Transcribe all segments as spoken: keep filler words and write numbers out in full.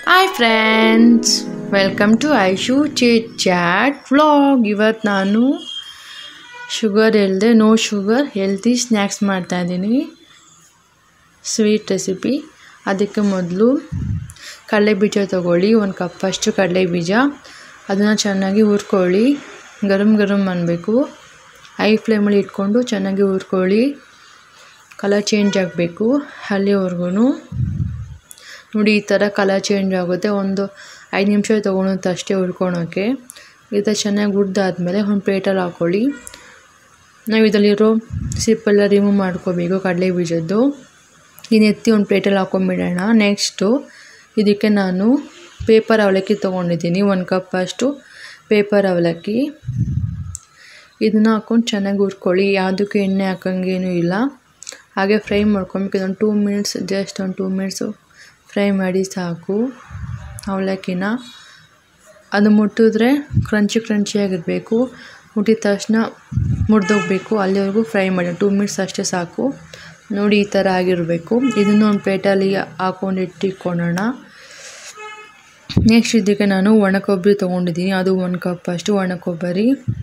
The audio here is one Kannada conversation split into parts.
Hi friends, welcome to Aishu chit chat vlog. ಇವತ್ತು ನಾನು ಶುಗರ್ ಇಲ್ಲದೆ ನೋ ಶುಗರ್ ಹೆಲ್ತಿ ಸ್ನ್ಯಾಕ್ಸ್ ಮಾಡ್ತಾಯಿದ್ದೀನಿ. Sweet recipe. ಅದಕ್ಕೆ ಮೊದಲು ಕಡಲೆ ಬೀಜ ತೊಗೊಳ್ಳಿ, ಒಂದು ಕಪ್ಪಷ್ಟು ಕಡಲೆ ಬೀಜ. ಅದನ್ನು ಚೆನ್ನಾಗಿ ಹುರ್ಕೊಳ್ಳಿ. ಗರಂ ಗರಂ ಅನ್ನಬೇಕು. ಹೈ ಫ್ಲೇಮಲ್ಲಿ ಇಟ್ಕೊಂಡು ಚೆನ್ನಾಗಿ ಹುರ್ಕೊಳ್ಳಿ. ಕಲರ್ ಚೇಂಜ್ ಆಗಬೇಕು ಅಲ್ಲಿವರೆಗೂ. ನೋಡಿ, ಈ ಥರ ಕಲರ್ ಚೇಂಜ್ ಆಗುತ್ತೆ. ಒಂದು ಐದು ನಿಮಿಷ ತೊಗೊಳುತ್ತೆ ಅಷ್ಟೇ ಹುರ್ಕೊಳೋಕ್ಕೆ. ಈ ಥರ ಚೆನ್ನಾಗಿ ಹುರಿದಾದ್ಮೇಲೆ ಒಂದು ಪ್ಲೇಟಲ್ಲಿ ಹಾಕ್ಕೊಳ್ಳಿ. ನಾವು ಇದರಲ್ಲಿರೋ ಸಿಪ್ಪೆಲ್ಲ ರಿಮೂವ್ ಮಾಡ್ಕೋಬೇಕು ಕಡಲೆ ಬೀಜದ್ದು. ಇನ್ನು ಎತ್ತಿ ಒಂದು ಪ್ಲೇಟಲ್ಲಿ ಹಾಕ್ಕೊಂಬಿಡೋಣ. ನೆಕ್ಸ್ಟು ಇದಕ್ಕೆ ನಾನು ಪೇಪರ್ ಅವಲಕ್ಕಿ ತೊಗೊಂಡಿದ್ದೀನಿ. ಒಂದು ಕಪ್ಪಷ್ಟು ಪೇಪರ್ ಅವಲಕ್ಕಿ. ಇದನ್ನು ಹಾಕ್ಕೊಂಡು ಚೆನ್ನಾಗಿ ಹುರ್ಕೊಳ್ಳಿ. ಯಾವುದಕ್ಕೂ ಎಣ್ಣೆ ಹಾಕೋಂಗೇನೂ ಇಲ್ಲ. ಹಾಗೆ ಫ್ರೈ ಮಾಡ್ಕೊಬೇಕು. ಇದೊಂದು ಟೂ ಮಿನಿಟ್ಸ್ ಜಸ್ಟ್ ಒಂದು ಟೂ ಮಿನಿಟ್ಸು ಫ್ರೈ ಮಾಡಿ ಸಾಕು ಅವಲಕ್ಕಿನ. ಅದು ಮುಟ್ಟಿದ್ರೆ ಕ್ರಂಚಿ ಕ್ರಂಚಿಯಾಗಿರಬೇಕು. ಮುಟ್ಟಿದ ತಕ್ಷಣ ಮುರಿದೋಗ್ಬೇಕು. ಅಲ್ಲಿವರೆಗೂ ಫ್ರೈ ಮಾಡಿ. ಟೂ ಮಿನಿಟ್ಸ್ ಅಷ್ಟೇ ಸಾಕು. ನೋಡಿ, ಈ ಥರ ಆಗಿರಬೇಕು. ಇದನ್ನು ಒಂದು ಪ್ಲೇಟಲ್ಲಿ ಹಾಕ್ಕೊಂಡು ಇಟ್ಟಿಟ್ಕೊಳ್ಳೋಣ. ನೆಕ್ಸ್ಟ್ ಇದಕ್ಕೆ ನಾನು ಒಣ ಕೊಬ್ಬರಿ ತೊಗೊಂಡಿದ್ದೀನಿ. ಅದು ಒಂದು ಕಪ್ಪಷ್ಟು ಒಣ ಕೊಬ್ಬರಿ,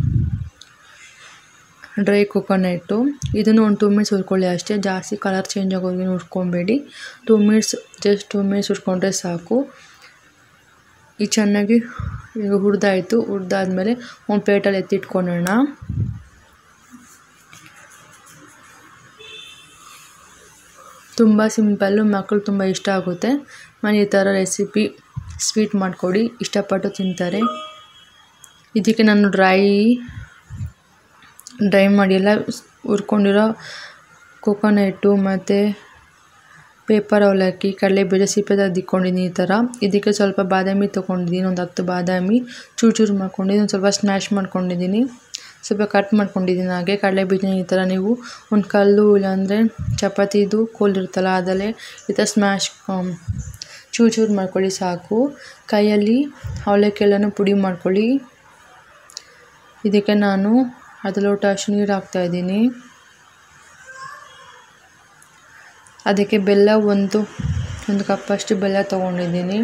ಡ್ರೈ ಕೊಕೊನೆಟ್ಟು. ಇದನ್ನು ಒಂದು ಟೂ ಮಿನಿಟ್ಸ್ ಹುರ್ಕೊಳ್ಳಿ ಅಷ್ಟೇ. ಜಾಸ್ತಿ ಕಲರ್ ಚೇಂಜ್ ಆಗೋದನ್ನು ಹುರ್ಕೊಬೇಡಿ. Two minutes just two minutes ಹುರ್ಕೊಂಡ್ರೆ ಸಾಕು. ಇದು ಚೆನ್ನಾಗಿ ಈಗ ಹುರಿದಾಯಿತು. ಹುರಿದಾದ್ಮೇಲೆ ಒಂದು ಪ್ಲೇಟಲ್ಲಿ ಎತ್ತಿಟ್ಕೊಳ್ಳೋಣ. ತುಂಬ ಸಿಂಪಲ್ಲು, ಮಕ್ಕಳು ತುಂಬ ಇಷ್ಟ ಆಗುತ್ತೆ. ನಾನು ಈ ಥರ ರೆಸಿಪಿ ಸ್ವೀಟ್ ಮಾಡಿಕೊಡಿ, ಇಷ್ಟಪಟ್ಟು ತಿಂತಾರೆ. ಇದಕ್ಕೆ ನಾನು ಡ್ರೈ ಡ್ರೈ ಮಾಡಿ ಎಲ್ಲ ಹುರ್ಕೊಂಡಿರೋ ಕೊಕೊನೆಟ್ಟು ಮತ್ತು ಪೇಪರ್ ಅವಲಕ್ಕಿ, ಕಡಲೆ ಬೀಜ ಸಿಪ್ಪೆ ತೆಗೆದಿಟ್ಕೊಂಡಿದ್ದೀನಿ. ಈ ಥರ ಇದಕ್ಕೆ ಸ್ವಲ್ಪ ಬಾದಾಮಿ ತೊಗೊಂಡಿದ್ದೀನಿ. ಒಂದು ಹತ್ತು ಬಾದಾಮಿ ಚೂರು ಚೂರು ಮಾಡ್ಕೊಂಡಿದ್ದೀನಿ. ಒಂದು ಸ್ವಲ್ಪ ಸ್ಮ್ಯಾಶ್ ಮಾಡ್ಕೊಂಡಿದ್ದೀನಿ. ಸ್ವಲ್ಪ ಕಟ್ ಮಾಡ್ಕೊಂಡಿದ್ದೀನಿ. ಹಾಗೆ ಕಡಲೆ ಬೀಜ ಈ ಥರ ನೀವು ಒಂದು ಕಲ್ಲು ಇಲ್ಲಾಂದರೆ ಚಪಾತಿದು ಕೋಲು ಇರುತ್ತಲ್ಲ ಅದಲ್ಲೇ ಈ ಥರ ಸ್ಮ್ಯಾಶ್ ಚೂರು ಚೂರು ಮಾಡ್ಕೊಳ್ಳಿ ಸಾಕು. ಕೈಯಲ್ಲಿ ಅವಲಕ್ಕಿ ಎಲ್ಲನೂ ಪುಡಿ ಮಾಡ್ಕೊಳ್ಳಿ. ಇದಕ್ಕೆ ನಾನು ಅರ್ಧ ಲೋಟ ಅಷ್ಟು ನೀರು ಹಾಕ್ತಾಯಿದ್ದೀನಿ. ಅದಕ್ಕೆ ಬೆಲ್ಲ ಒಂದು ಒಂದು ಕಪ್ಪಷ್ಟು ಬೆಲ್ಲ ತೊಗೊಂಡಿದ್ದೀನಿ.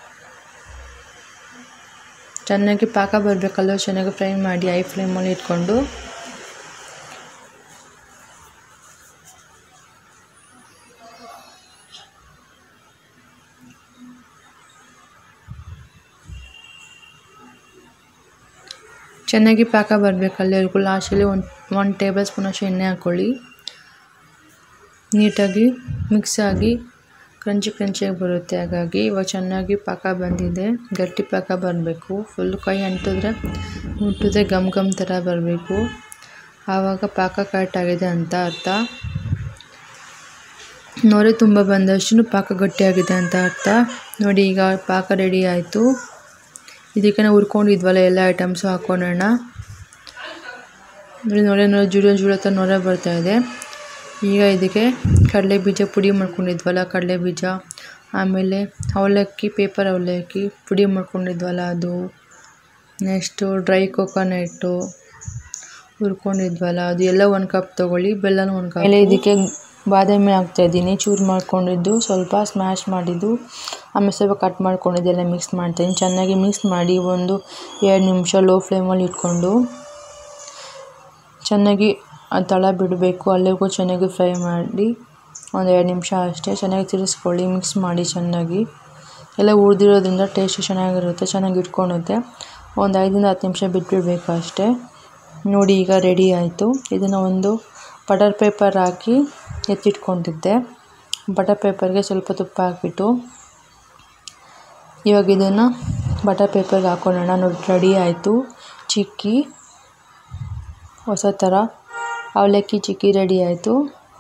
ಚೆನ್ನಾಗಿ ಪಾಕ ಬರಬೇಕಲ್ಲ, ಚೆನ್ನಾಗಿ ಫ್ರೈ ಮಾಡಿ ಐ ಫ್ಲೇಮಲ್ಲಿ ಇಟ್ಕೊಂಡು. ಚೆನ್ನಾಗಿ ಪಾಕ ಬರಬೇಕಲ್ಲರಿಗೂ. ಲಾಸ್ಟಲ್ಲಿ ಒಂದು ಒನ್ ಟೇಬಲ್ ಸ್ಪೂನಷ್ಟು ಎಣ್ಣೆ ಹಾಕ್ಕೊಳ್ಳಿ. ನೀಟಾಗಿ ಮಿಕ್ಸ್ ಆಗಿ ಕ್ರಂಚಿ ಕ್ರಂಚಿಯಾಗಿ ಬರುತ್ತೆ. ಹಾಗಾಗಿ ಇವಾಗ ಚೆನ್ನಾಗಿ ಪಾಕ ಬಂದಿದೆ. ಗಟ್ಟಿ ಪಾಕ ಬರಬೇಕು. ಫುಲ್ ಕೈ ಅಂಟಿದ್ರೆ ಮುಟ್ಟಿದ್ರೆ ಗಮ್ ಗಮ್ ಥರ ಬರಬೇಕು. ಆವಾಗ ಪಾಕ ಕರೆಕ್ಟಾಗಿದೆ ಅಂತ ಅರ್ಥ. ನೊರೆ ತುಂಬ ಬಂದಷ್ಟು ಪಾಕ ಗಟ್ಟಿಯಾಗಿದೆ ಅಂತ ಅರ್ಥ. ನೋಡಿ, ಈಗ ಪಾಕ ರೆಡಿ ಆಯಿತು. ಇದಕ್ಕೆ ನಾವು ಹುರ್ಕೊಂಡಿದ್ವಲ್ಲ ಎಲ್ಲ ಐಟಮ್ಸು ಹಾಕ್ಕೊಳ್ಳೋಣ. ನೋಡಿ, ನೊರೆ ನೊರೆ ಜುಡ ಜುಡ ಥರ ನೊರೆ ಬರ್ತಾಯಿದೆ. ಈಗ ಇದಕ್ಕೆ ಕಡಲೆ ಬೀಜ ಪುಡಿ ಮಾಡ್ಕೊಂಡಿದ್ವಲ್ಲ ಕಡಲೆ ಬೀಜ, ಆಮೇಲೆ ಅವಲಕ್ಕಿ ಪೇಪರ್ ಅವಲಕ್ಕಿ ಪುಡಿ ಮಾಡ್ಕೊಂಡಿದ್ವಲ್ಲ ಅದು, ನೆಕ್ಸ್ಟು ಡ್ರೈ ಕೊಕೊನೆಟ್ಟು ಹುರ್ಕೊಂಡಿದ್ವಲ್ಲ ಅದು ಎಲ್ಲ ಒಂದು ಕಪ್ ತೊಗೊಳ್ಳಿ. ಬೆಲ್ಲನೂ ಒಂದು ಕಪ್. ಆಮೇಲೆ ಇದಕ್ಕೆ ಬಾದಾಮಿ ಹಾಕ್ತಾಯಿದ್ದೀನಿ. ಚೂರು ಮಾಡ್ಕೊಂಡಿದ್ದು, ಸ್ವಲ್ಪ ಸ್ಮ್ಯಾಶ್ ಮಾಡಿದ್ದು, ಆಮೇಲೆ ಸ್ವಲ್ಪ ಕಟ್ ಮಾಡ್ಕೊಂಡಿದ್ದೆಲ್ಲ ಮಿಕ್ಸ್ ಮಾಡ್ತಾಯಿದ್ದೀನಿ. ಚೆನ್ನಾಗಿ ಮಿಕ್ಸ್ ಮಾಡಿ ಒಂದು ಎರಡು ನಿಮಿಷ ಲೋ ಫ್ಲೇಮಲ್ಲಿ ಇಟ್ಕೊಂಡು ಚೆನ್ನಾಗಿ ತಳ ಬಿಡಬೇಕು. ಅಲ್ಲಿಗೂ ಚೆನ್ನಾಗಿ ಫ್ರೈ ಮಾಡಿ ಒಂದು ಎರಡು ನಿಮಿಷ ಅಷ್ಟೇ. ಚೆನ್ನಾಗಿ ತಿರ್ಗಿಸ್ಕೊಳ್ಳಿ. ಮಿಕ್ಸ್ ಮಾಡಿ ಚೆನ್ನಾಗಿ. ಎಲ್ಲ ಹುರಿದಿರೋದ್ರಿಂದ ಟೇಸ್ಟ್ ಚೆನ್ನಾಗಿರುತ್ತೆ, ಚೆನ್ನಾಗಿ ಇಟ್ಕೊಳುತ್ತೆ. ಒಂದು ಐದರಿಂದ ಹತ್ತು ನಿಮಿಷ ಬಿಟ್ಬಿಡಬೇಕು ಅಷ್ಟೇ. ನೋಡಿ, ಈಗ ರೆಡಿ ಆಯಿತು. ಇದನ್ನು ಒಂದು ಬಟರ್ ಪೇಪರ್ ಹಾಕಿ ಎತ್ತಿಟ್ಕೊಂಡಿದ್ದೆ. ಬಟರ್ ಪೇಪರ್ಗೆ ಸ್ವಲ್ಪ ತುಪ್ಪ ಹಾಕಿಬಿಟ್ಟು ಇವಾಗ ಇದನ್ನು ಬಟರ್ ಪೇಪರ್ಗೆ ಹಾಕೊಳ್ಳೋಣ. ನೋಡಿ, ರೆಡಿ ಆಯಿತು. ಚಿಕ್ಕಿ ಹೊಸ ಥರ ಅವಲಕ್ಕಿ ಚಿಕ್ಕಿ ರೆಡಿ ಆಯಿತು.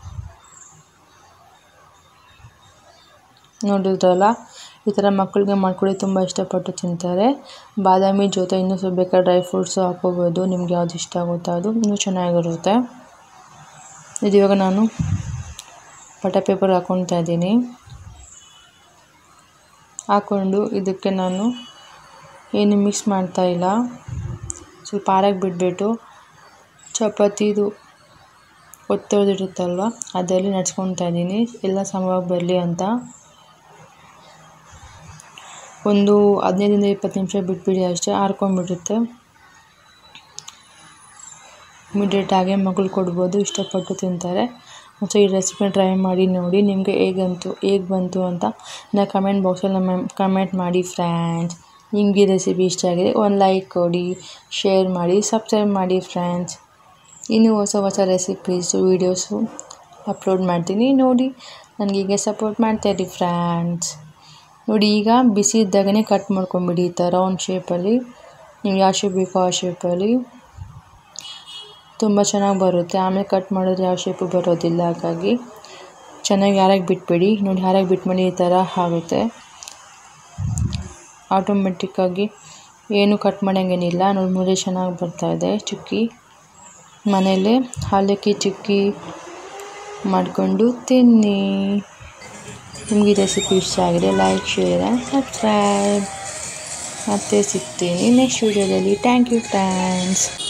ನೋಡಿದ್ರಲ್ಲ, ಈ ಥರ ಮಕ್ಕಳಿಗೆ ಮಾಡ್ಕೊಳ್ಳಿ, ತುಂಬ ಇಷ್ಟಪಟ್ಟು ತಿಂತಾರೆ. ಬಾದಾಮಿ ಜೊತೆ ಇನ್ನೂ ಸ್ವಲ್ಪ ಬೇಕಾದ್ರೆ ಡ್ರೈ ಫ್ರೂಟ್ಸು ಹಾಕ್ಕೋಬೋದು. ನಿಮ್ಗೆ ಯಾವ್ದು ಇಷ್ಟ ಆಗುತ್ತೋ ಅದು, ಇನ್ನೂ ಚೆನ್ನಾಗಿರುತ್ತೆ. ಇದು ಇವಾಗ ನಾನು ಬಟರ್ ಪೇಪರ್ ಹಾಕ್ಕೊತಾ ಇದ್ದೀನಿ. ಹಾಕ್ಕೊಂಡು ಇದಕ್ಕೆ ನಾನು ಏನು ಮಿಕ್ಸ್ ಮಾಡ್ತಾಯಿಲ್ಲ. ಸ್ವಲ್ಪ ಆರಕ್ಕೆ ಬಿಟ್ಬಿಟ್ಟು ಚಪಾತಿದು ಒತ್ತೋದಿರುತ್ತಲ್ವ ಅದರಲ್ಲಿ ನಡ್ಸ್ಕೊತಾ ಇದ್ದೀನಿ, ಎಲ್ಲ ಸಮವಾಗಿ ಬರಲಿ ಅಂತ. ಒಂದು ಹದಿನೈದರಿಂದ ಇಪ್ಪತ್ತು ನಿಮಿಷ ಬಿಟ್ಬಿಡಿ ಅಷ್ಟೇ, ಆರ್ಕೊಂಡ್ಬಿಡುತ್ತೆ. ಇಮಿಡಿಯೇಟಾಗಿ ಮಗಳು ಕೊಡ್ಬೋದು, ಇಷ್ಟಪಟ್ಟು ತಿಂತಾರೆ. ಸೊ ಈ ರೆಸಿಪಿನ ಟ್ರೈ ಮಾಡಿ ನೋಡಿ, ನಿಮಗೆ ಹೇಗಂತು ಹೇಗೆ ಬಂತು ಅಂತ ನಾ ಕಮೆಂಟ್ ಬಾಕ್ಸಲ್ಲಿ ನಮ್ಮ ಕಮೆಂಟ್ ಮಾಡಿ ಫ್ರೆಂಡ್ಸ್. ನಿಮಗೆ ಈ ರೆಸಿಪಿ ಇಷ್ಟ ಆಗಿದೆ ಒಂದು ಲೈಕ್ ಕೊಡಿ, ಶೇರ್ ಮಾಡಿ, ಸಬ್ಸ್ಕ್ರೈಬ್ ಮಾಡಿ ಫ್ರೆಂಡ್ಸ್. ಇನ್ನೂ ಹೊಸ ಹೊಸ ರೆಸಿಪೀಸು ವೀಡಿಯೋಸು ಅಪ್ಲೋಡ್ ಮಾಡ್ತೀನಿ ನೋಡಿ, ನನಗೆ ಹೀಗೆ ಸಪೋರ್ಟ್ ಮಾಡ್ತಾಯಿರಿ ಫ್ರೆಂಡ್ಸ್. ನೋಡಿ ಈಗ ಬಿಸಿ ಇದ್ದಾಗನೇ ಕಟ್ ಮಾಡ್ಕೊಂಬಿಡಿ ಈ ಥರ ರೌಂಡ್ ಶೇಪಲ್ಲಿ, ನೀವು ಯಾವ ಶೇಪ್ ಬೇಕೋ ಆ ಶೇಪಲ್ಲಿ ತುಂಬ ಚೆನ್ನಾಗಿ ಬರುತ್ತೆ. ಆಮೇಲೆ ಕಟ್ ಮಾಡಿದ್ರೆ ಯಾವ ಶೇಪು ಬರೋದಿಲ್ಲ, ಹಾಗಾಗಿ ಚೆನ್ನಾಗಿ ಹಾರಾಗಿ ಬಿಟ್ಬಿಡಿ. ನೋಡಿ ಹಾರಾಗಿ ಬಿಟ್ಮೇಲೆ ಈ ಥರ ಆಗುತ್ತೆ ಆಟೋಮೆಟಿಕ್ಕಾಗಿ, ಏನು ಕಟ್ ಮಾಡೋಂಗೇನಿಲ್ಲ. ನೋಡಿ ಮುದ್ದೆ ಚೆನ್ನಾಗಿ ಬರ್ತಾಯಿದೆ. ಚುಕ್ಕಿ ಮನೆಯಲ್ಲೇ ಹಾಲಕ್ಕಿ ಚುಕ್ಕಿ ಮಾಡಿಕೊಂಡು ತಿನ್ನಿ. ನಿಮಗೆ ಈ ರೆಸಿಪಿ ಇಷ್ಟ ಆಗಿದೆ ಲೈಕ್ ಶೇರ್ ಆ್ಯಂಡ್ ಸಬ್ಸ್ಕ್ರೈಬ್. ಮತ್ತೆ ಸಿಗ್ತೀನಿ ನೆಕ್ಸ್ಟ್ ವೀಡಿಯೋದಲ್ಲಿ. Thank you friends.